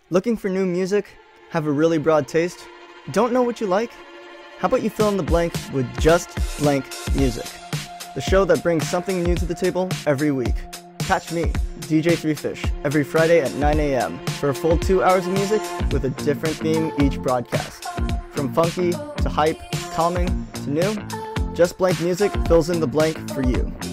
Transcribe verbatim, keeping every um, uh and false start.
Looking for new music? Have a really broad taste? Don't know what you like? How about you fill in the blank with Just Blank Music, the show that brings something new to the table every week. Catch me, D J three fish, every Friday at nine a m for a full two hours of music with a different theme each broadcast. From funky to hype, calming to new, Just Blank Music fills in the blank for you.